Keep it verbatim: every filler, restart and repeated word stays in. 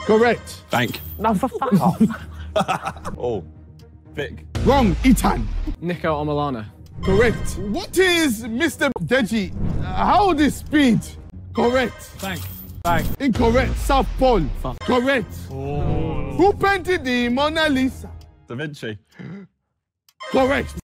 Correct. Bank. No, for fuck off. Oh. Vic. Wrong. Ethan. Nico or Milana. Correct. What is Mister Deji? How old is Speed? Correct. Bank. Bank. Incorrect. South Pole. Fuck. Correct. Oh. Who painted the Mona Lisa? Da Vinci. Correct.